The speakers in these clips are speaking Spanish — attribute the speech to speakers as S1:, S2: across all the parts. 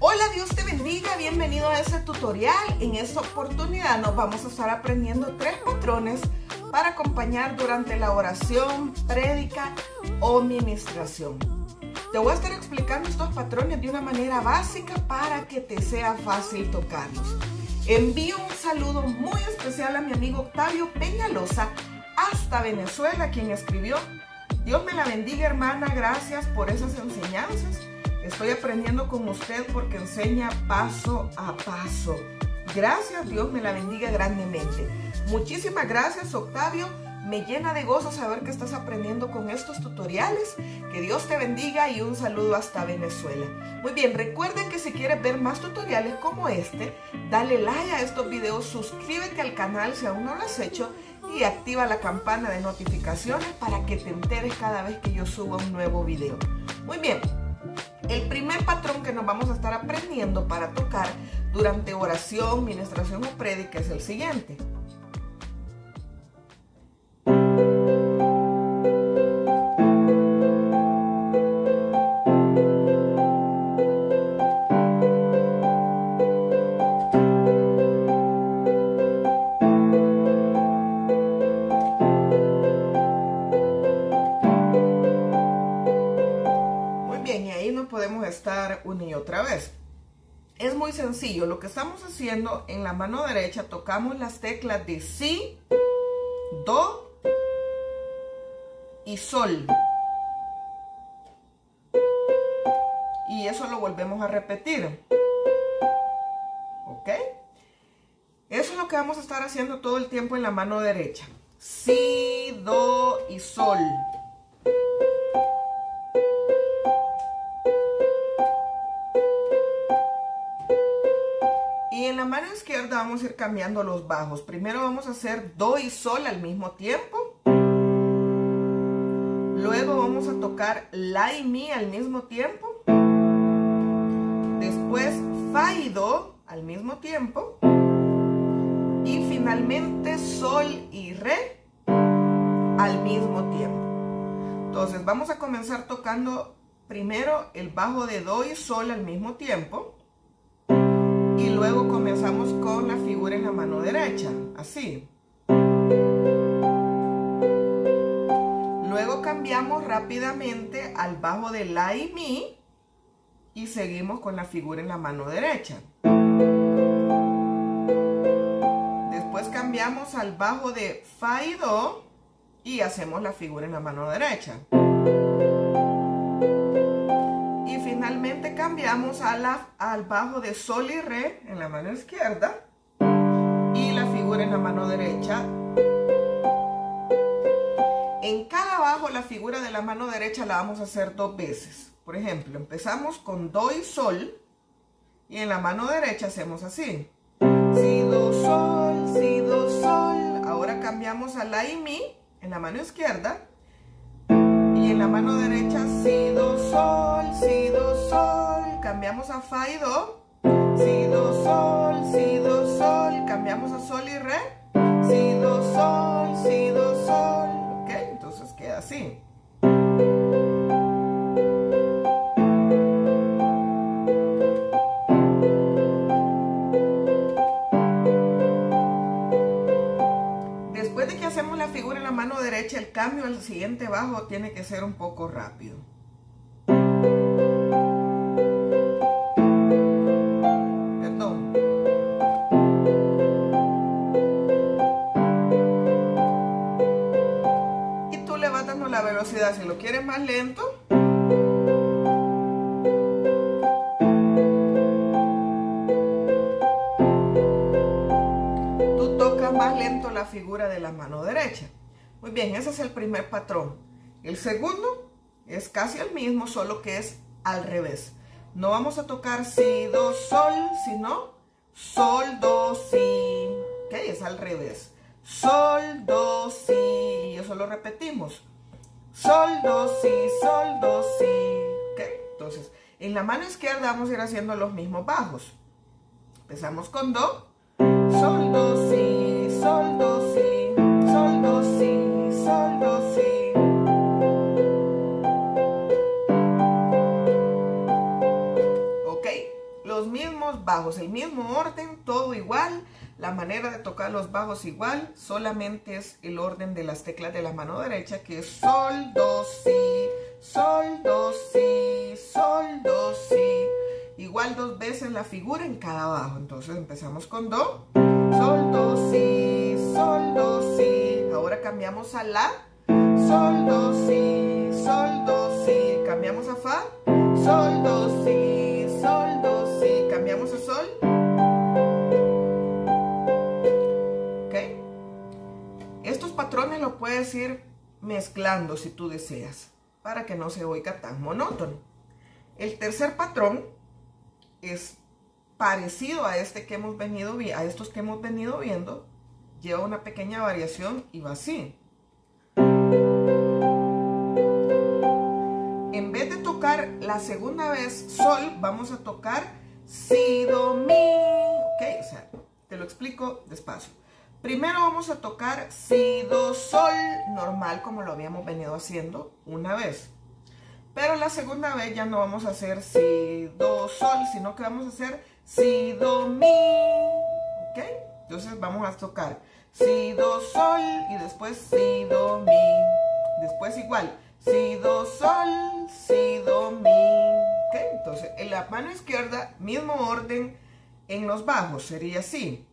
S1: Hola, Dios te bendiga, bienvenido a este tutorial. En esta oportunidad nos vamos a estar aprendiendo 3 patrones para acompañar durante la oración, prédica o ministración. Te voy a estar explicando estos patrones de una manera básica para que te sea fácil tocarlos. Envío un saludo muy especial a mi amigo Octavio Peñalosa hasta Venezuela, quien escribió: Dios me la bendiga, hermana, gracias por esas enseñanzas. Estoy aprendiendo con usted porque enseña paso a paso. Gracias, Dios me la bendiga grandemente. Muchísimas gracias, Octavio. Me llena de gozo saber que estás aprendiendo con estos tutoriales. Que Dios te bendiga y un saludo hasta Venezuela. Muy bien, recuerden que si quieres ver más tutoriales como este, dale like a estos videos, suscríbete al canal si aún no lo has hecho y activa la campana de notificaciones para que te enteres cada vez que yo suba un nuevo video. Muy bien. El primer patrón que nos vamos a estar aprendiendo para tocar durante oración, ministración o prédica es el siguiente. Podemos estar una y otra vez. Es muy sencillo. Lo que estamos haciendo en la mano derecha, tocamos las teclas de si, do y sol, y eso lo volvemos a repetir. ¿Ok? Eso es lo que vamos a estar haciendo todo el tiempo en la mano derecha. Si, do y sol. Y en la mano izquierda vamos a ir cambiando los bajos. Primero vamos a hacer do y sol al mismo tiempo. Luego vamos a tocar la y mi al mismo tiempo. Después fa y do al mismo tiempo. Y finalmente sol y re al mismo tiempo. Entonces vamos a comenzar tocando primero el bajo de do y sol al mismo tiempo. Y luego comenzamos con la figura en la mano derecha, así. Luego cambiamos rápidamente al bajo de la y mi y seguimos con la figura en la mano derecha. Después cambiamos al bajo de fa y do y hacemos la figura en la mano derecha. Finalmente cambiamos al bajo de sol y re en la mano izquierda y la figura en la mano derecha. En cada bajo la figura de la mano derecha la vamos a hacer 2 veces. Por ejemplo, empezamos con do y sol y en la mano derecha hacemos así. Si, do, sol, si, do, sol. Ahora cambiamos a la y mi en la mano izquierda. Y en la mano derecha, si, do, sol, si, do, sol. Cambiamos a fa y do. Si, do, sol, si, do, sol. Cambiamos a sol y re. Si, do, sol, si, do, sol. Ok, entonces queda así. Después de que hacemos la figura en la mano derecha, el cambio al siguiente bajo tiene que ser un poco rápido. Perdón. Y tú le vas dando la velocidad. Si lo quieres más lento, tú tocas más lento la figura de la mano derecha. Muy bien, ese es el primer patrón. El segundo es casi el mismo, solo que es al revés. No vamos a tocar si, do, sol, sino sol, do, si. Ok, es al revés. Sol, do, si. Y eso lo repetimos. Sol, do, si, sol, do, si. Ok, entonces en la mano izquierda vamos a ir haciendo los mismos bajos. Empezamos con do. Sol, do, si, sol, do, si. Sol, do, si, sol, do, si. los mismos bajos, el mismo orden, todo igual, la manera de tocar los bajos igual, solamente es el orden de las teclas de la mano derecha, que es sol, do, si, sol, do, si, sol, do, si. Igual 2 veces la figura en cada bajo. Entonces empezamos con do, sol, do, si, sol, do, si. Ahora cambiamos a la, sol, do, si, sol, do, si. Cambiamos a fa, sol, do, si, sol, do, si. Cambiamos a sol. ¿Ok? Estos patrones los puedes ir mezclando si tú deseas, para que no se oiga tan monótono. El tercer patrón es parecido a estos que hemos venido viendo, lleva una pequeña variación y va así. En vez de tocar la segunda vez sol, vamos a tocar si, do, mi. Ok, o sea, te lo explico despacio. Primero vamos a tocar si, do, sol, normal como lo habíamos venido haciendo una vez. Pero la segunda vez ya no vamos a hacer si, do, sol, sino que vamos a hacer si, do, mi. ¿Ok? Entonces vamos a tocar si, do, sol y después si, do, mi. Después igual, si, do, sol, si, do, mi. ¿Ok? Entonces en la mano izquierda, mismo orden en los bajos, sería así.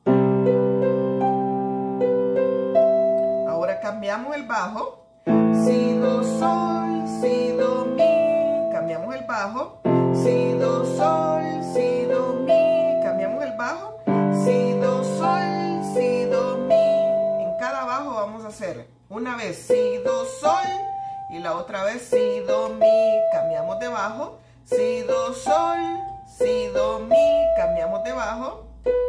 S1: Ahora cambiamos el bajo, si, do, sol, si, do, mi. Cambiamos el bajo, si, do, sol, si, do, mi. Cambiamos el bajo, si, do, sol, si, do, mi. En cada bajo vamos a hacer una vez si, do, sol y la otra vez si, do, mi. Cambiamos de bajo, si, do, sol, si, do, mi. Cambiamos de bajo.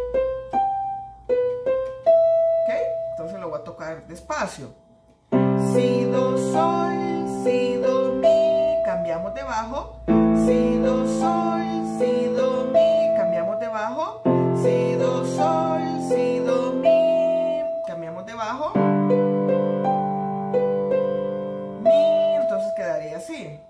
S1: ¿Ok? Entonces lo voy a tocar despacio. Si, do, sol, si, do, mi. Cambiamos de bajo. Si, do, sol, si, do, mi. Cambiamos de bajo. Si, do, sol, si, do, mi. Cambiamos de bajo. Mi. Entonces quedaría así.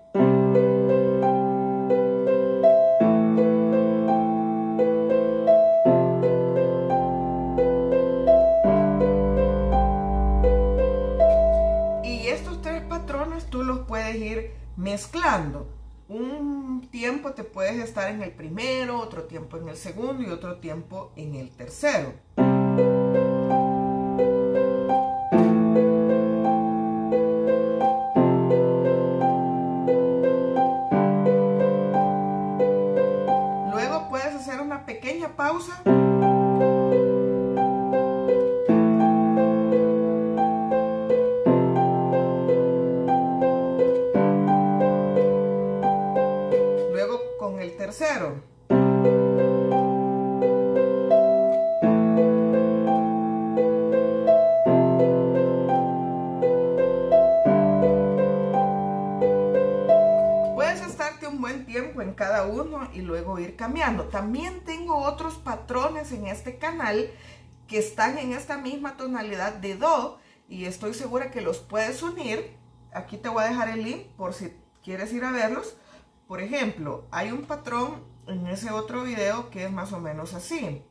S1: Tú los puedes ir mezclando. Un tiempo te puedes estar en el primero, otro tiempo en el segundo y otro tiempo en el tercero. Luego puedes hacer una pequeña pausa. Tercero. Puedes estarte un buen tiempo en cada uno y luego ir cambiando. También tengo otros patrones en este canal que están en esta misma tonalidad de do y estoy segura que los puedes unir. Aquí te voy a dejar el link por si quieres ir a verlos. Por ejemplo, hay un patrón en ese otro video que es más o menos así.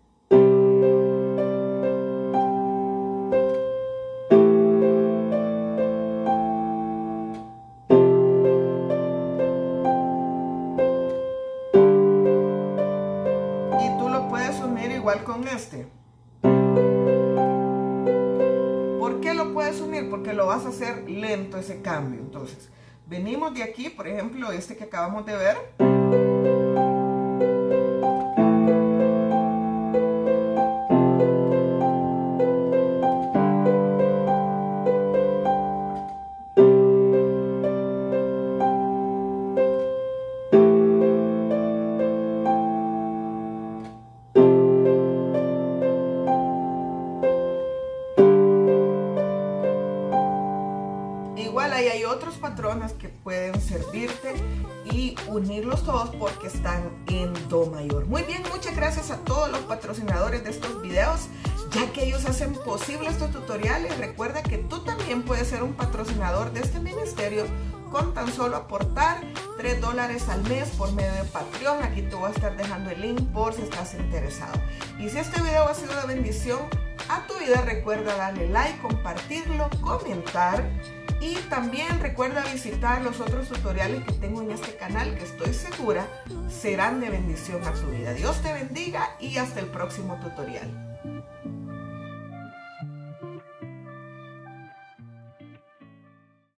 S1: Y tú lo puedes unir igual con este. ¿Por qué lo puedes unir? Porque lo vas a hacer lento ese cambio. Entonces, venimos de aquí, por ejemplo, este que acabamos de ver. Igual ahí hay otros patrones que pueden servirte y unirlos todos porque están en do mayor. Muy bien, muchas gracias a todos los patrocinadores de estos videos, ya que ellos hacen posible estos tutoriales. Recuerda que tú también puedes ser un patrocinador de este ministerio con tan solo aportar $3 al mes por medio de Patreon. Aquí te voy a estar dejando el link por si estás interesado. Y si este video ha sido de bendición a tu vida, recuerda darle like, compartirlo, comentar. Y también recuerda visitar los otros tutoriales que tengo en este canal, que estoy segura serán de bendición a tu vida. Dios te bendiga y hasta el próximo tutorial.